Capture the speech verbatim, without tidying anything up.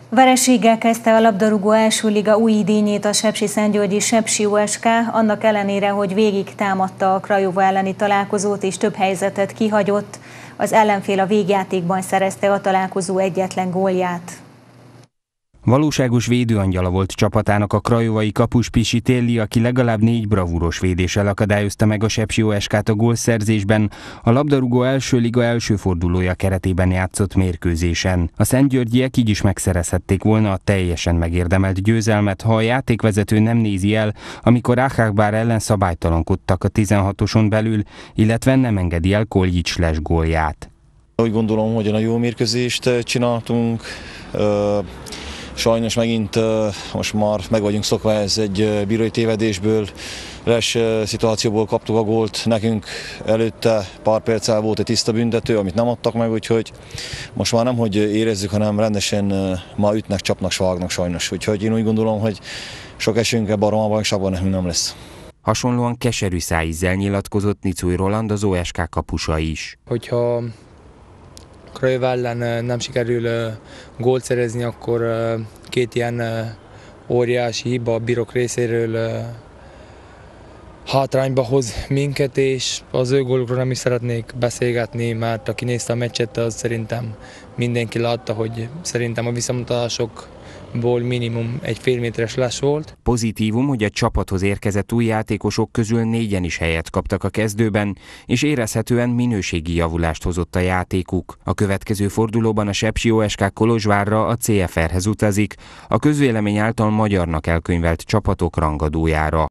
Vereséggel kezdte a labdarúgó első liga új idényét a sepsiszentgyörgyi Sepsi o es ká, annak ellenére, hogy végig támadta a Craiova elleni találkozót és több helyzetet kihagyott, az ellenfél a végjátékban szerezte a találkozó egyetlen gólját. Valóságos védőangyala volt csapatának a craiovai kapus Pisi Tilli, aki legalább négy bravúros védéssel akadályozta meg a Sepsi o es kát a gólszerzésben, a labdarúgó első liga első fordulója keretében játszott mérkőzésen. A szentgyörgyiek így is megszerezhették volna a teljesen megérdemelt győzelmet, ha a játékvezető nem nézi el, amikor Áhákbár ellen szabálytalankodtak a tizenhatoson belül, illetve nem engedi el Koljics Les gólját. Úgy gondolom, hogy egy jó mérkőzést csináltunk. Sajnos megint most már meg vagyunk szokva, ez egy bírói tévedésből, les szituációból kaptuk a gólt, nekünk előtte pár perccel volt egy tiszta büntető, amit nem adtak meg, úgyhogy most már nem, hogy érezzük, hanem rendesen ma ütnek, csapnak, svágnak sajnos. Úgyhogy én úgy gondolom, hogy sok esélyünk ebben a romabajnokságban nekünk nem lesz. Hasonlóan keserű szájízzel nyilatkozott Nicúj Roland, az o es ká kapusa is. Hogyha Craiova ellen nem sikerül gólt szerezni, akkor két ilyen óriási hiba a bírók részéről hátrányba hoz minket, és az ő gólukról nem is szeretnék beszélgetni, mert aki nézte a meccset, az szerintem mindenki látta, hogy szerintem a visszamutatásokból minimum egy félméteres les volt. Pozitívum, hogy a csapathoz érkezett új játékosok közül négyen is helyet kaptak a kezdőben, és érezhetően minőségi javulást hozott a játékuk. A következő fordulóban a Sepsi o es ká Kolozsvárra, a cé ef erhez utazik, a közvélemény által magyarnak elkönyvelt csapatok rangadójára.